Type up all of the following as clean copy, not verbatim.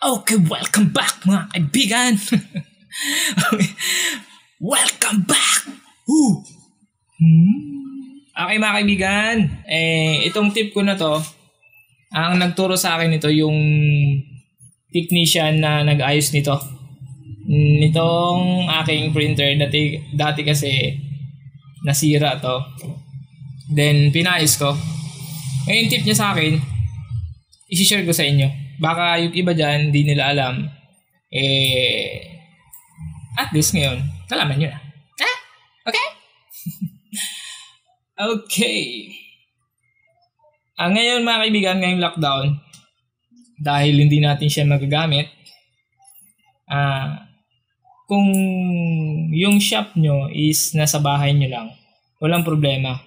Okay, welcome back mga kaibigan. Okay, welcome back. Woo. Okay mga kaibigan, itong tip ko na to, ang nagturo sa akin ito yung technician na nag-ayos nito. Nitong aking printer, dati kasi nasira to. Then pinayos ko. Ngayon tip niya sa akin, i-share ko sa inyo. Baka yung iba dyan, hindi nila alam. At least ngayon, kalaman nyo na. Okay? Okay. Ngayon mga kaibigan, ngayong lockdown, dahil hindi natin siya magagamit, kung yung shop nyo is nasa bahay nyo lang, walang problema.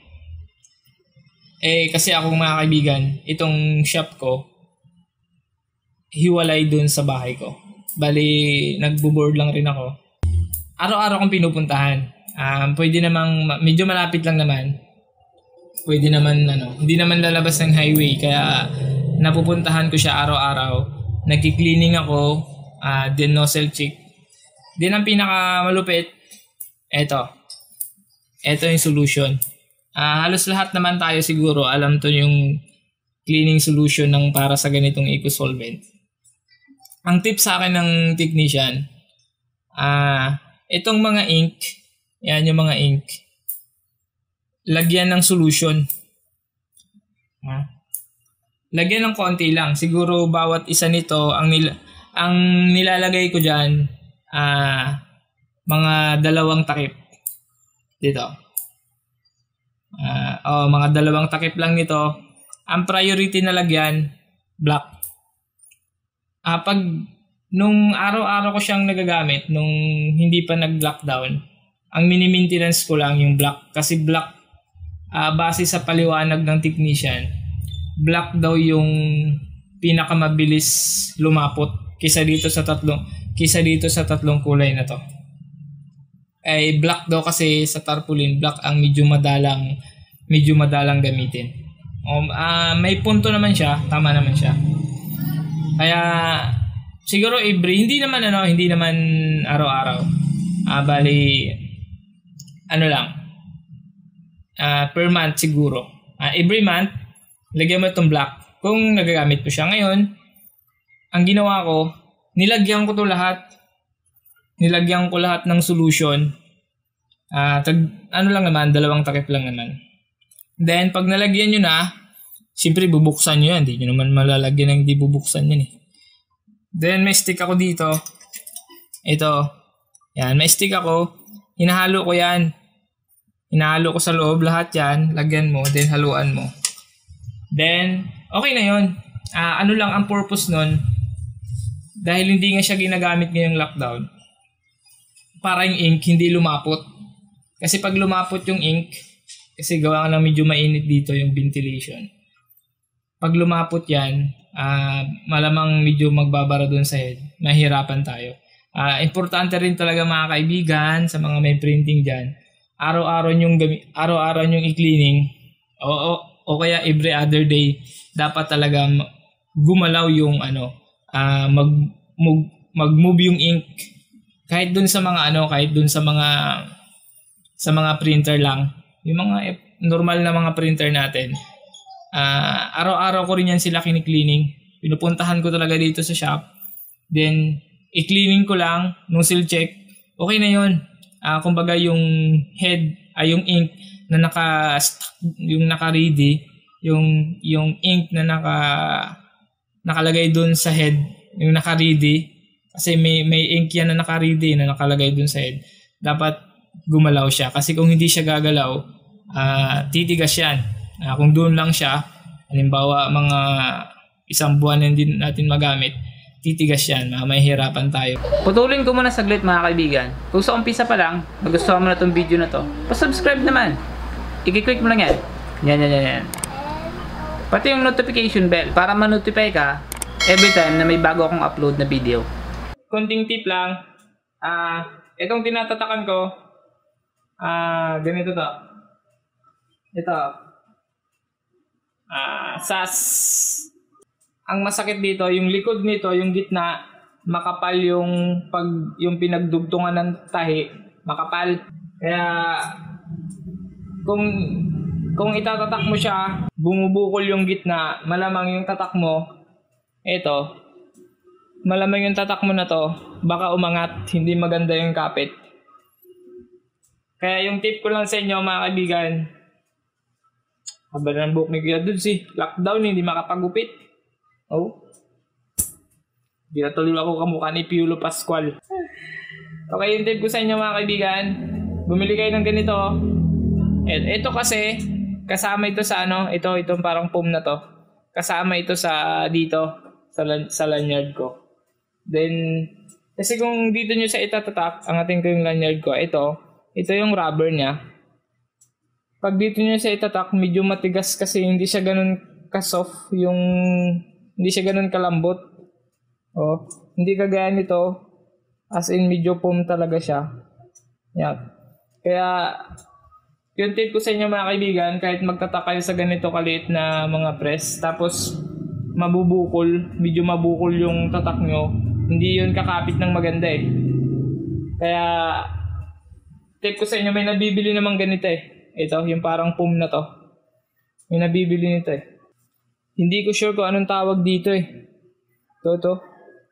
Kasi ako mga kaibigan, itong shop ko, hiwalay dun sa bahay ko. Bali, nagbo-board lang rin ako. Araw-araw kong pinupuntahan. Pwede namang, medyo malapit lang naman. Pwede naman, hindi naman lalabas ng highway. Kaya, napupuntahan ko siya araw-araw. Nagki-cleaning ako, then nozzle check. Then ang pinakamalupit, eto yung solution. Halos lahat naman tayo siguro, alam to yung cleaning solution ng para sa ganitong eco-solvent. Ang tip sa akin ng technician, itong mga ink, yan yung mga ink, lagyan ng solution. Lagyan ng konti lang. Siguro bawat isa nito, ang nilalagay ko dyan, mga 2 takip. Dito. Mga 2 takip lang nito. Ang priority na lagyan, black. Pag nung araw-araw ko siyang nagagamit, nung hindi pa nag-lockdown, ang mini-maintenance ko lang yung black. Kasi black, base sa paliwanag ng technician, black daw yung pinakamabilis lumapot kisa dito sa tatlong kulay na to. Black daw kasi sa tarpaulin, black ang medyo madalang gamitin. May punto naman siya, tama naman siya. Kaya siguro hindi naman araw-araw. Bali per month siguro. Every month lagyan mo itong black. Kung nagagamit ko siya ngayon, ang ginawa ko, nilagyan ko lahat ng solution. Lang naman, 2 takip lang naman. Then pag nalagyan nyo na, siyempre bubuksan nyo yan. Hindi nyo naman malalagyan ng hindi bubuksan yan eh. Then may stick ako dito. Ito. Yan, may stick ako. Hinahalo ko yan. Hinahalo ko sa loob lahat yan. Lagyan mo, then haluan mo. Then, okay na yun. Lang ang purpose nun. Dahil hindi nga siya ginagamit ngayong lockdown. Para yung ink hindi lumapot. Kasi pag lumapot yung ink, kasi gawa nga lang medyo mainit dito yung ventilation. Pag lumapot yan, malamang medyo magbabara dun sa head. Mahirapan tayo. Importante rin talaga mga kaibigan sa mga may printing dyan. Araw-araw yung i-cleaning. O kaya every other day, dapat talaga gumalaw yung mag-move yung ink. Kahit dun sa mga printer lang. Yung mga normal na mga printer natin. Araw-araw ko rin yan sila kini-cleaning. Pinupuntahan ko talaga dito sa shop. Then, i-cleaning ko lang, nozzle check. Okay na yun. Kumbaga yung head, yung ink na yung naka-ready, yung ink na nakalagay dun sa head, yung naka-ready. Kasi may ink yan na naka-ready na nakalagay dun sa head. Dapat gumalaw siya. Kasi kung hindi siya gagalaw, titigas yan. Kung doon lang siya, halimbawa mga 1 buwan na hindi natin magamit, titigas yan. Mahihirapan tayo. Putulin ko muna saglit mga kaibigan. Kung sa umpisa pa lang, nagustuhan mo na itong video na to, pa-subscribe naman. I-click mo lang yan. Yan. Pati yung notification bell para ma-notify ka every time na may bago akong upload na video. Konting tip lang. Itong tinatatakan ko, ganito to. Ito. Ang masakit dito, yung likod nito, yung gitna, makapal yung pinagdugtungan ng tahi, makapal. Kaya kung itatatak mo siya, bumubukol yung gitna, malamang yung tatak mo, malamang yung tatak mo na to, baka umangat, hindi maganda yung kapit. Kaya yung tip ko lang sa inyo mga kaibigan, haba ng buhok ni Kuya Dudes lockdown, hindi makapagupit. Hindi na tuloy ako kamukha ni Piolo Pascual. Okay, yung tip ko sa inyo mga kaibigan, bumili kayo ng ganito. Ito kasi, kasama ito sa itong parang foam na to. Kasama ito sa dito, sa lanyard ko. Then, kasi kung dito nyo sa itatatak, ang ating ko yung lanyard ko, ito yung rubber niya. Pag dito nyo sa itatak, medyo matigas kasi hindi siya ganun ka-soft, hindi siya ganun kalambot. Hindi kagaya nito, as in medyo foam talaga siya. Yan. Kaya, yung tip ko sa inyo mga kaibigan, kahit magtatak kayo sa ganito kaliit na mga press, tapos medyo mabukol yung tatak nyo, hindi yun kakapit ng maganda Kaya, tip ko sa inyo, may nabibili namang ganito Ito, yung parang foam na to. May nabibili nito Hindi ko sure kung anong tawag dito Ito.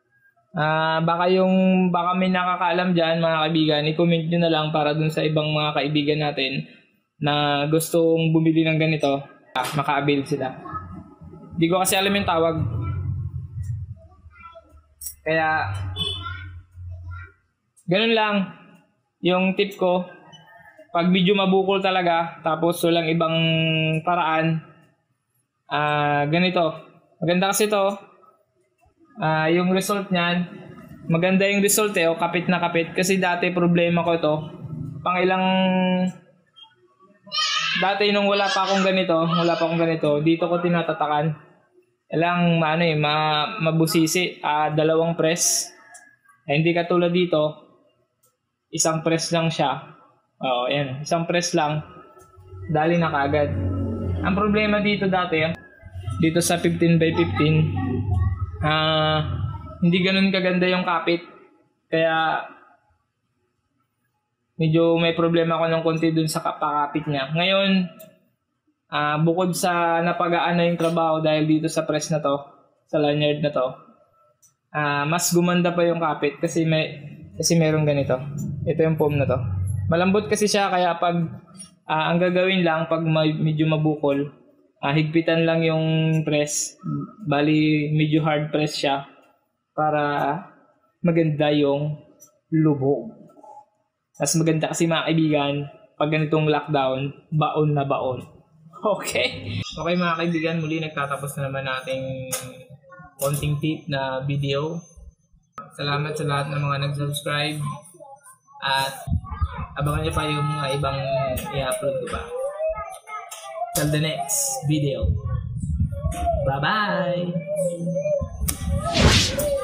Baka may nakakaalam dyan mga kaibigan, i-comment nyo na lang para dun sa ibang mga kaibigan natin na gustong bumili ng ganito, maka-avail sila. Hindi ko kasi alam yung tawag. Kaya, ganun lang yung tip ko. Pag medyo mabukol talaga, tapos walang ibang paraan, ganito. Maganda kasi to. Yung result niyan, maganda yung result kapit na kapit. Kasi dati problema ko ito. Dati nung wala pa akong ganito, dito ko tinatatakan. Kailang mabusisi, 2 press. Hindi katulad dito, 1 press lang siya. Ayan, 1 press lang, dali na kaagad. Ang problema dito dati, dito sa 15x15, hindi ganun kaganda yung kapit. Kaya medyo may problema ako ng konti dun sa pakapit niya. Ngayon, bukod sa napagaan na yung trabaho dahil dito sa press na to, sa lanyard na to, mas gumanda pa yung kapit kasi merong ganito. Ito yung foam na to. Malambot kasi siya, kaya pag ang gagawin lang pag medyo mabukol, higpitan lang yung press. Bali medyo hard press siya para maganda yung lubog. Mas maganda kasi mga kaibigan, pag ganitong lockdown, baon na baon. Okay? Okay mga kaibigan, muli nagtatapos na naman nating konting tip na video. Salamat sa lahat ng mga nag-subscribe. At abangan nyo pa yung mga ibang i-upload ko pa. Till the next video. Bye-bye!